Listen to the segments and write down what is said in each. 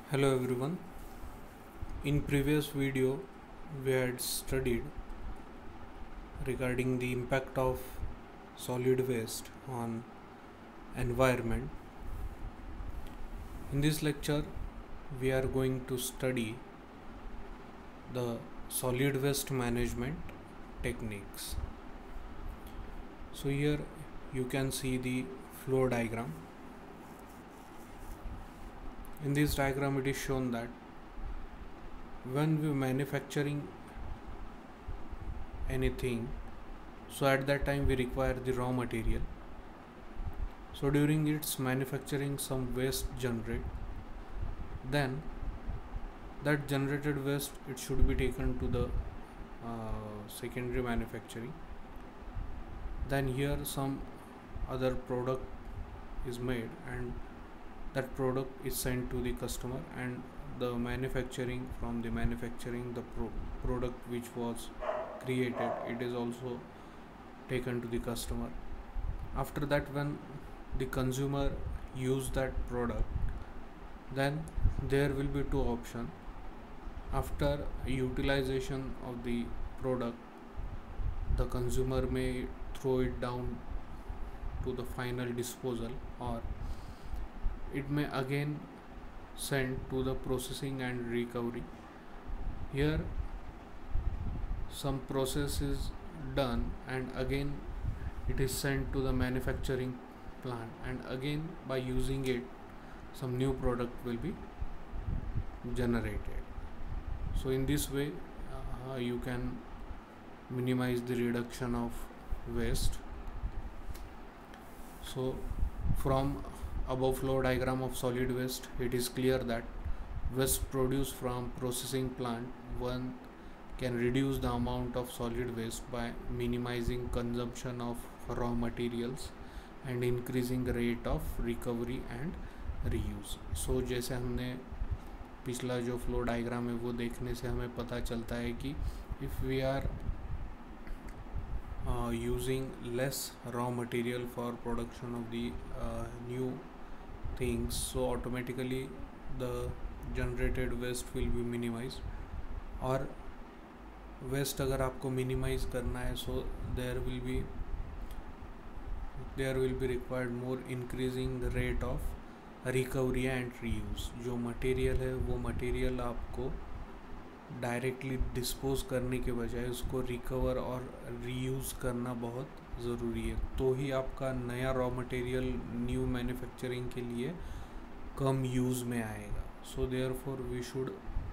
Hello everyone. In previous video we had studied regarding the impact of solid waste on environment. In this lecture we are going to study the solid waste management techniques. So here you can see the flow diagram. In this diagram it is shown that when we manufacturing anything, so at that time we require the raw material. So during its manufacturing some waste generate, then that generated waste it should be taken to the secondary manufacturing. Then here some other product is made and that product is sent to the customer, and the manufacturing from the manufacturing the product which was created, it is also taken to the customer. After that, when the consumer use that product, then there will be two options. After utilization of the product, the consumer may throw it down to the final disposal, or it may again send to the processing and recovery. Here some process is done and again it is sent to the manufacturing plant, and again by using it some new product will be generated. So in this way you can minimize the reduction of waste. So from above flow diagram of solid waste, it is clear that waste produced from processing plant one can reduce the amount of solid waste by minimizing consumption of raw materials and increasing rate of recovery and reuse. So जैसे हमने पिछला जो flow diagram है वो देखने से हमें पता चलता है कि if we are using less raw material for production of the new things, so automatically the generated waste will be minimized. और वेस्ट अगर आपको मिनिमाइज करना है, so there will be required more increasing the rate of recovery and reuse. जो material है वो material आपको directly dispose करने के बजाय उसको रिकवर और रीयूज़ करना बहुत ज़रूरी है, तो ही आपका नया रॉ मटेरियल न्यू मैन्युफैक्चरिंग के लिए कम यूज़ में आएगा. So therefore we should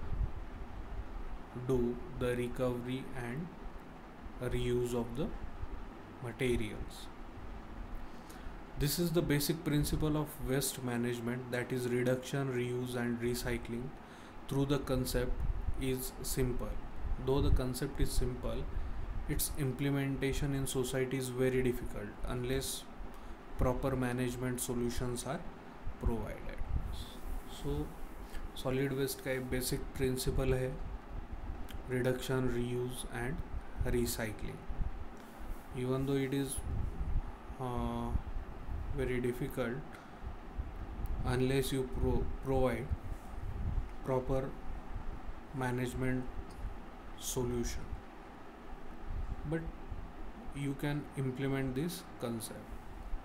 do the recovery and reuse of the materials. This is the basic principle of waste management, that is reduction, reuse and recycling. Through the concept is simple. Though the concept is simple, its implementation in society is very difficult unless proper management solutions are provided. So solid waste का एक basic principle है reduction, reuse and recycling. Even though it is very difficult unless you provide proper management solution, but you can implement this concept.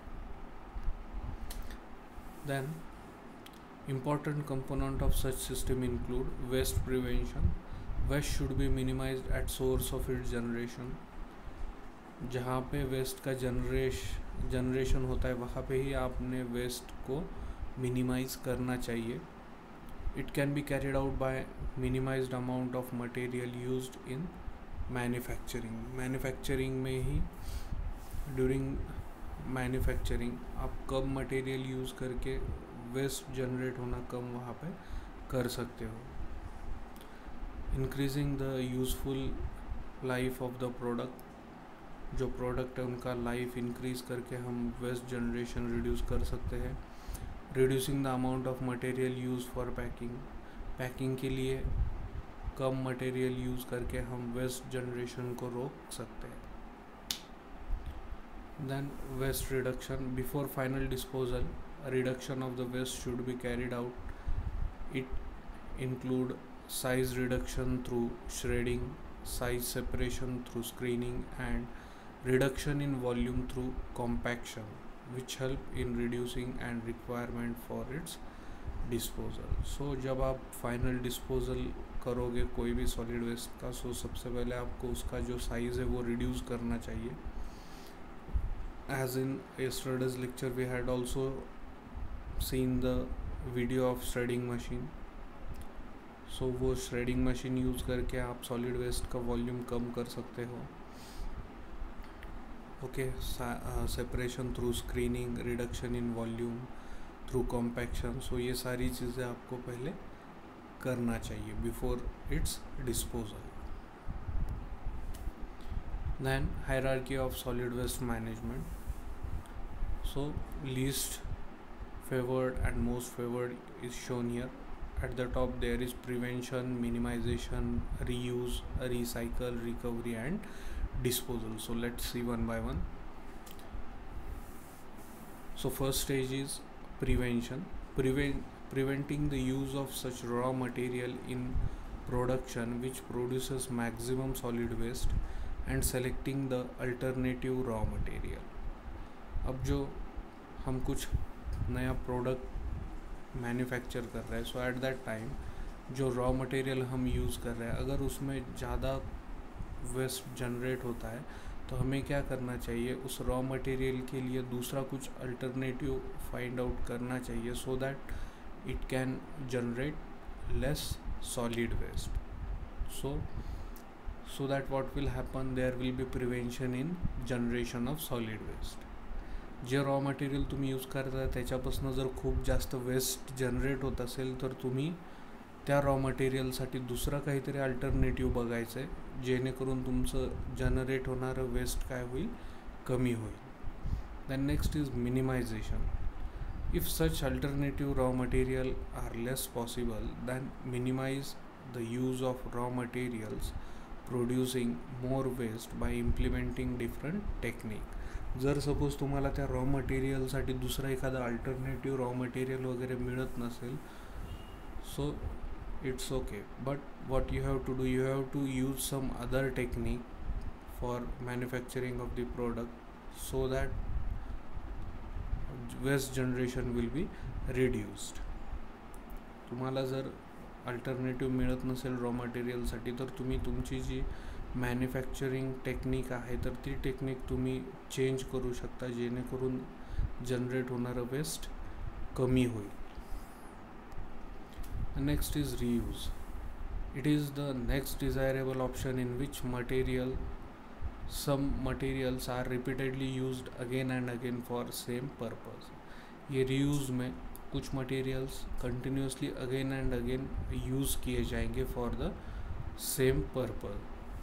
Then important component of such system include waste prevention. Waste should be minimised at source of its generation. जहाँ पे waste का generation होता है वहाँ पे ही आपने waste को minimise करना चाहिए. It can be carried out by minimised amount of material used in manufacturing में ही ड्यूरिंग मैन्युफैक्चरिंग आप कम मटेरियल यूज़ करके वेस्ट जनरेट होना कम वहाँ पे कर सकते हो. Increasing the useful life of the product. जो प्रोडक्ट है उनका लाइफ इंक्रीज़ करके हम वेस्ट जनरेशन रिड्यूस कर सकते हैं. Reducing the amount of material use for packing के लिए कम मटेरियल यूज़ करके हम वेस्ट जनरेशन को रोक सकते हैं. Then waste reduction. Before final disposal, reduction of the waste should be carried out. It include size reduction through shredding, size separation through screening, and reduction in volume through compaction, which help in reducing and requirement for its disposal. So जब आप final disposal करोगे कोई भी solid waste का, सो सबसे पहले आपको उसका जो साइज़ है वो रिड्यूस करना चाहिए. As in yesterday's lecture we had also seen the video of shredding machine. So वो श्रेडिंग मशीन यूज़ करके आप सॉलिड वेस्ट का वॉल्यूम कम कर सकते हो. Okay, separation through screening, reduction in volume through compaction. So ये सारी चीज़ें आपको पहले करना चाहिए before its disposal. Then hierarchy of solid waste management. So least favoured and most favoured is shown here. At the top there is prevention, minimization, reuse, recycle, recovery and disposal. So let's see one by one. So first stage is prevention. Preventing the use of such raw material in production which produces maximum solid waste and selecting the alternative raw material. अब जो हम कुछ नया product manufacture कर रहे हैं, so at that time जो raw material हम यूज़ कर रहे हैं अगर उसमें ज़्यादा वेस्ट जनरेट होता है तो हमें क्या करना चाहिए, उस रॉ मटेरियल के लिए दूसरा कुछ अल्टरनेटिव फाइंड आउट करना चाहिए so that it can generate less solid waste. So that what will happen, there will be prevention in generation of solid waste. जे रॉ मटेरियल तुम्ही यूज करता त्याच्यापासून जर खूप जास्त वेस्ट जनरेट होत असेल तर तुम्ही त्या रॉ मटेरियलसाठी दुसरं काहीतरी अल्टरनेटिव्ह बघायचं आहे जेणेकरून तुमचं जनरेट होणारं वेस्ट काय होईल, कमी होईल. Then next is minimisation. If such alternative raw material are less possible then minimise the use of raw materials producing more waste by implementing different technique. जर सपोज तुम्हाला त्या रॉ मटेरियलसाठी दुसरं एखादं अल्टरनेटिव्ह रॉ मटेरियल वगैरे मिळत नसेल, so it's okay, but what you have to do, you have to use some other technique for manufacturing of the product so that waste generation will be reduced. तुम्हाला जर alternative मिळत नसेल raw मटेरियलसाठी तर तुम्ही तुमची जी मॅन्युफॅक्चरिंग टेक्निक आहे तर ती टेक्निक तुम्ही चेंज करू शकता जेणेकरून जनरेट होणारं वेस्ट कमी होईल. Next is reuse. It is the next desirable option in which material some materials are repeatedly used again and again for same purpose. ये रीयूज में कुछ materials continuously again and again use किए जाएंगे for the same purpose.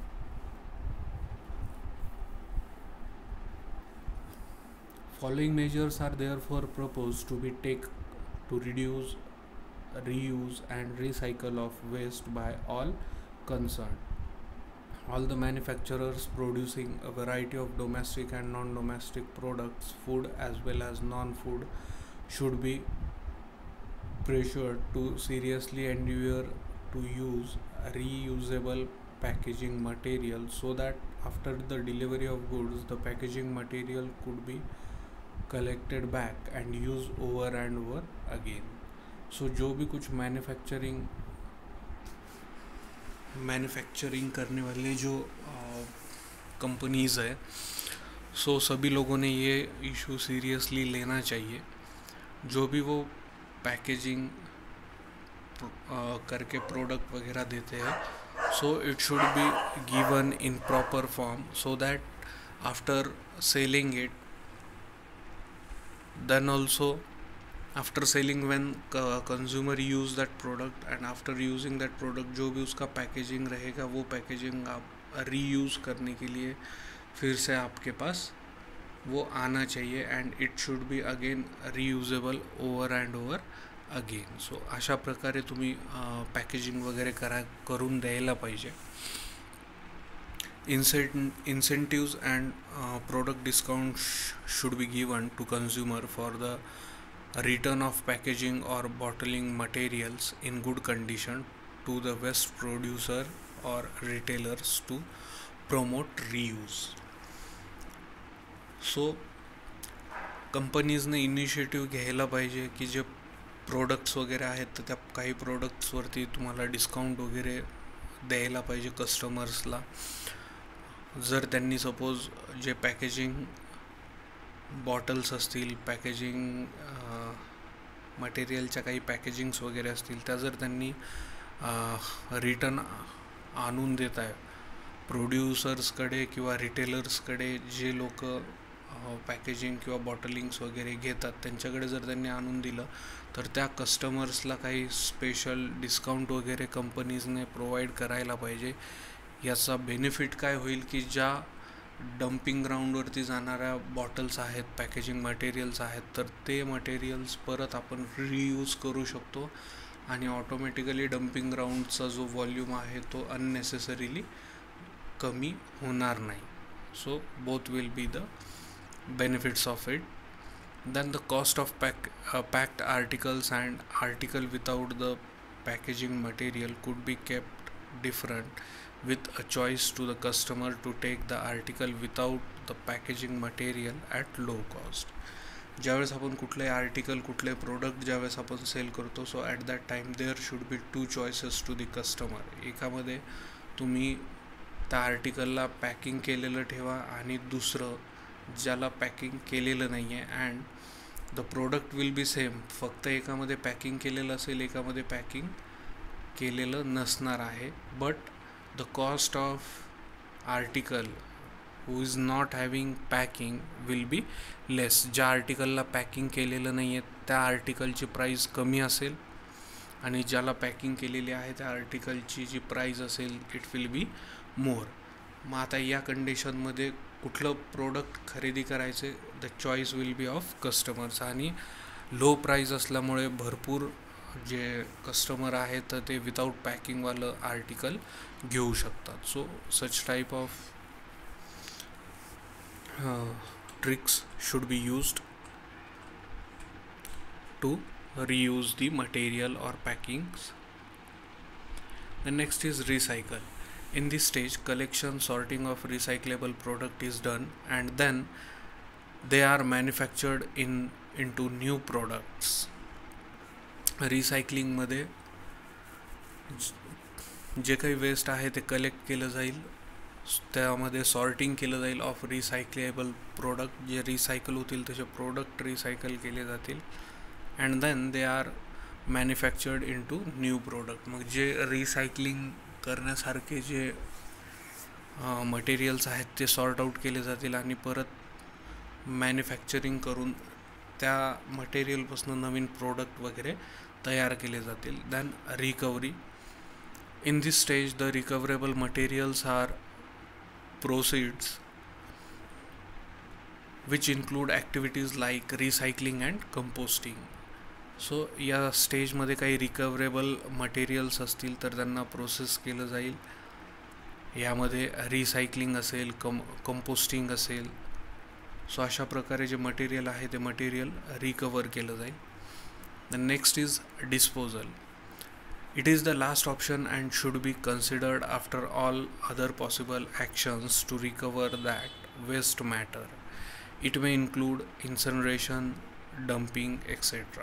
Following measures are therefore proposed to be taken to reduce, reuse and recycle of waste by all concerned. All the manufacturers producing a variety of domestic and non-domestic products, food as well as non-food, should be pressured to seriously endeavor to use reusable packaging material so that after the delivery of goods the packaging material could be collected back and use over and over again. So जो भी कुछ manufacturing करने वाले जो companies है, सो सभी लोगों ने ये इशू सीरियसली लेना चाहिए. जो भी वो पैकेजिंग करके प्रोडक्ट वगैरह देते हैं, so it should be given in proper form so that after selling it, then also after selling when consumer use that product and after using that product जो भी उसका पैकेजिंग रहेगा वो पैकेजिंग आप रीयूज़ करने के लिए फिर से आपके पास वो आना चाहिए and it should be again reusable over and over again. So अशा प्रकारे तुम्ही पॅकेजिंग वगैरे करून द्यायला पाहिजे. Incentives and product discounts should be given to consumer for the return of packaging or bottling materials in good condition to the waste producer or retailers to promote reuse. So कंपनीजने initiative घ्यायला पाहिजे की जे products वगैरे आहेत तर त्या काही प्रोडक्ट्सवरती तुम्हाला डिस्काउंट वगैरे द्यायला पाहिजे कस्टमर्सला. जर त्यांनी सपोज जे पॅकेजिंग बॉटल्स असतील, पॅकेजिंग मटेरियलच्या काही पॅकेजिंग्स वगैरे असतील त्या जर त्यांनी रिटर्न आणून देत आहे प्रोड्युसर्सकडे किंवा रिटेलर्सकडे, जे लोक पॅकेजिंग किंवा बॉटलिंग्स वगैरे घेतात त्यांच्याकडे जर त्यांनी आणून दिलं तर त्या कस्टमर्सला काही स्पेशल डिस्काउंट वगैरे कंपनीजने प्रोव्हाइड करायला पाहिजे. याचा बेनिफिट काय होईल की ज्या डम्पिंग ग्राउंडवरती जाणाऱ्या बॉटल्स आहेत, पॅकेजिंग मटेरियल्स आहेत, तर ते मटेरियल्स परत आपण रियूज करू शकतो आणि ऑटोमॅटिकली डम्पिंग ग्राउंडचा जो व्हॉल्यूम आहे तो अननेसेसरीली कमी होणार नाही. So both will be the benefits of it. Then the cost of packed articles and article without the packaging material could be kept different with a choice to the customer to take the article without the packaging material at low cost. ज्यावेळेस आपण कुठले article, कुठले product ज्यावेळेस आपण sell करतो, so at that time there should be two choices to the customer. एकामध्ये तुम्ही त्या आर्टिकलला पॅकिंग केलेलं ठेवा आणि दुसरं ज्याला पॅकिंग केलेलं नाही आहे and the product will be same, फक्त एकामध्ये पॅकिंग केलेलं असेल, एकामध्ये पॅकिंग केलेलं नसणार आहे. But the cost of article who is not having packing will be less. ज्या आर्टिकलला पॅकिंग केलेलं नाही आहे त्या आर्टिकलची प्राईस कमी असेल आणि ज्याला पॅकिंग केलेली आहे त्या आर्टिकलची जी प्राईस असेल इट विल बी मोर. मग आता या कंडिशनमध्ये कुठलं प्रोडक्ट खरेदी करायचे, the choice will be of customers. आणि लो प्राईस असल्यामुळे भरपूर जे कस्टमर आहेत तर ते विदाऊट पॅकिंगवालं आर्टिकल घेऊ शकतात. So such type of tricks should be used to reuse the material or packings. The next is recycle. In this stage, collection, sorting of recyclable product is done and then they are manufactured into new products. Recycling मध्ये जे काही waste आहे ते collect केलं जाईल, त्यामध्ये sorting केलं जाईल of recyclable product. जे रिसायकल होतील त्याचे प्रोडक्ट रिसायकल केले जातील and then they are manufactured into new product. मग जे रिसायकलिंग करण्यासारखे जे मटेरियल्स आहेत ते सॉर्ट आऊट केले जातील आणि परत मॅन्युफॅक्चरिंग करून त्या मटेरियलपासून नवीन प्रोडक्ट वगैरे तयार केले जातील. Then recovery. In this stage the recoverable materials are proceeds which include activities like recycling and composting. So या स्टेजमध्ये काही रिकव्हरेबल मटेरियल्स असतील तर त्यांना प्रोसेस केलं जाईल. यामध्ये रिसायकलिंग असेल, कंपोस्टिंग असेल. सो अशा प्रकारे जे मटेरियल आहे ते मटेरियल रिकवर केलं जाईल. The next is disposal. It is the last option and should be considered after all other possible actions to recover that waste matter. It may include incineration, dumping etcetera.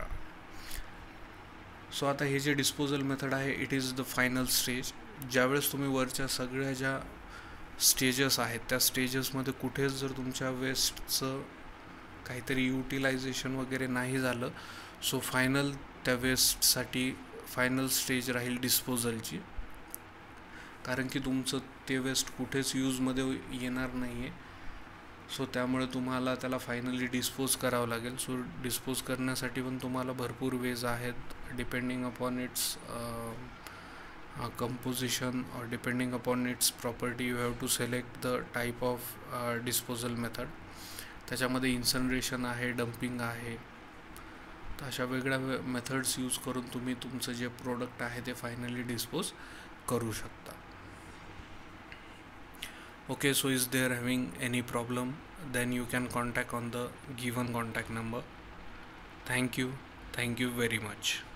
So आता हे जे disposal method आहे it is the final stage. ज्यावेळेस तुम्ही वरच्या सगळ्या ज्या stages आहेत त्या स्टेजेसमध्ये कुठेच जर तुमच्या वेस्टचं काहीतरी युटिलायझेशन वगैरे नाही झालं, सो फायनल त्या वेस्टसाठी फायनल स्टेज राहील डिस्पोजलची. कारण की तुमचं ते वेस्ट कुठेच यूजमध्ये येणार नाही आहे, सो त्यामुळे तुम्हाला त्याला फायनली डिस्पोज करावं लागेल. सो डिस्पोज करण्यासाठी पण तुम्हाला भरपूर वेज आहेत. Depending upon its composition or depending upon its property you have to select the type of disposal method. त्याच्यामध्ये इन्सनरेशन आहे, डम्पिंग आहे. तर अशा वेगळ्या मेथड्स यूज करून तुम्ही तुमचं जे प्रोडक्ट आहे ते फायनली डिस्पोज करू शकता. Okay, so is there having any problem then you can contact on the given contact number. Thank you very much.